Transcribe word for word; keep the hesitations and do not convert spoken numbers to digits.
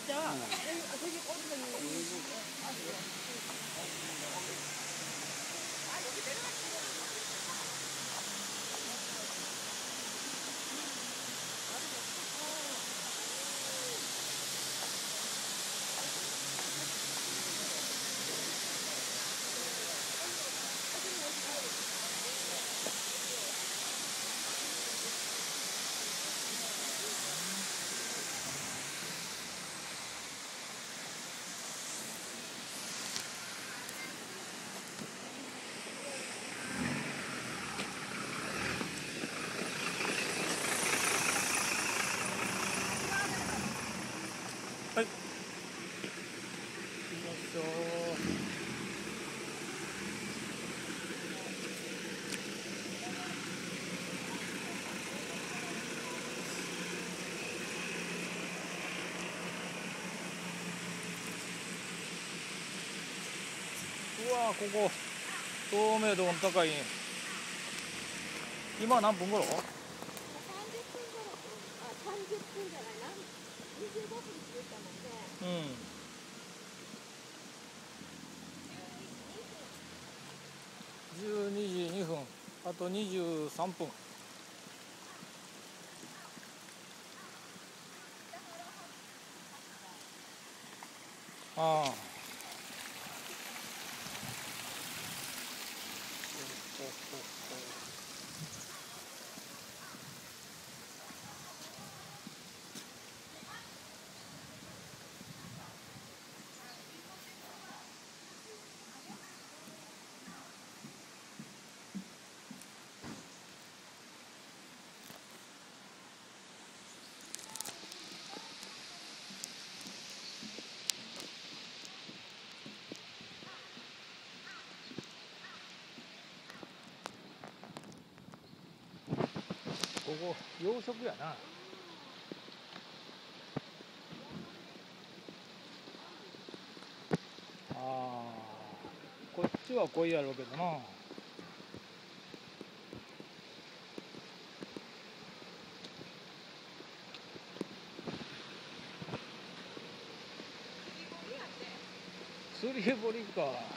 진짜? 응. 되게 어디서 はい。よいしょ。うわー、ここ透明度も高いね。今何分頃？ さんじゅっぷん頃。あ、さんじゅっぷんじゃないな。にじゅうごふんって言ったもんね。 うん。じゅうにじにふん、あとにじゅうさんぷん。ああ。ここ養殖やな。ああ、こっちは濃いやろうけどな。釣り堀か。